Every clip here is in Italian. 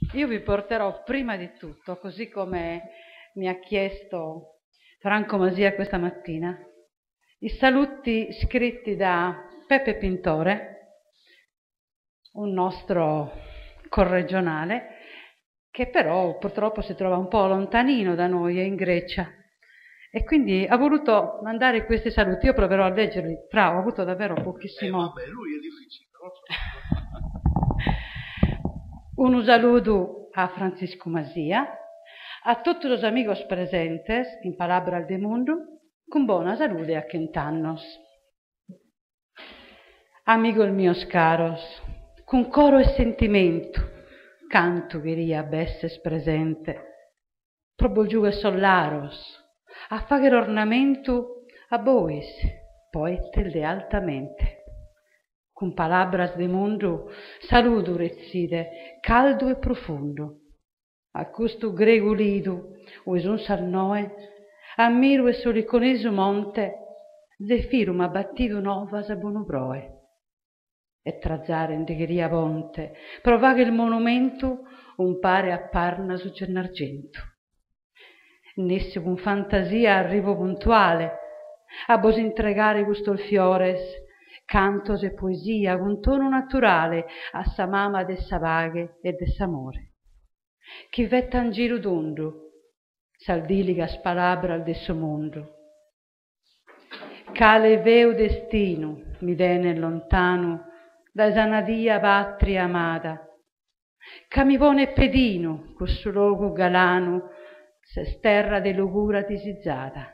Io vi porterò prima di tutto, così come mi ha chiesto Franco Masia questa mattina, i saluti scritti da Peppe Pintore, un nostro corregionale, che però purtroppo si trova un po' lontanino da noi, è in Grecia, e quindi ha voluto mandare questi saluti. Io proverò a leggerli, ho avuto davvero pochissimo. Vabbè, lui è difficile, però. Un saluto a Francisco Masia, a tutti los amigos presentes in Palabras del Mundo, con buona salute a Quintannos. Amigos míos caros, con coro e sentimento, canto quería besses presente, probo giuge sollaros, a fagher ornamento a bois, poetel de altamente. Con palabras de mundo, saludo rezzide, caldo e profondo. A custo grego lido, o es un sarnoe, ammiro e soliconeso monte, zefirum abbattido novas a bonobroe. E trazzare in degheria ponte, provaga il monumento, un pare a Parnaso Cernargento. Nesse con fantasia arrivo puntuale, a vos entregare gusto il fiores, cantos e poesia con tono naturale a sa mama dessa vaghe e dessa amore. Chi vetta in giro d'ondo, saldiligas palabras desso mondo. Cale veo destino mi dene lontano da sanadia patria amata, ca mi pone pedino questo luogo galano, se sterra de locura disizzata.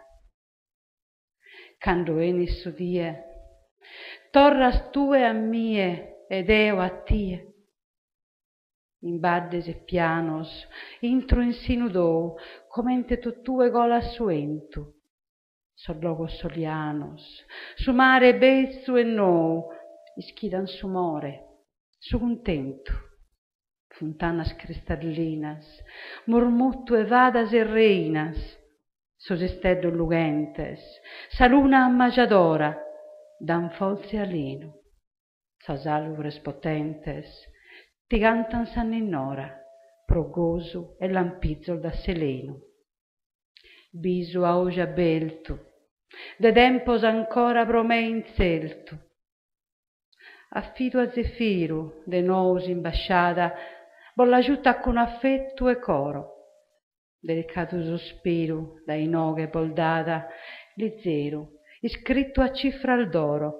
Cando enis die, torras tue a mie ed eo a tie. In baddes e pianos, intro in sinudou, comente tue golas suento. Sol logos solianos, su mare bezzo e nou, ischidan su more, su contento. Fontanas cristallinas, murmutto e vadas e reinas, sos esteddos lugentes, sa luna ammagiadora, dan folse alino, sas alures potentes, ti cantan s'anninnora, pro gozo e lampizzol da seleno. Bisu augia belto, de tempos ancora pro me inselto. Affido a Zefiro, de nous imbasciata, volla giutta con affetto e coro. Delicato sospiro, dai noghe boldata, li zero, iscritto a cifra d'oro.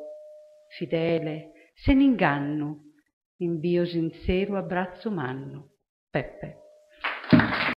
Fidele, se n'inganno, invio sincero abbraccio manno. Peppe.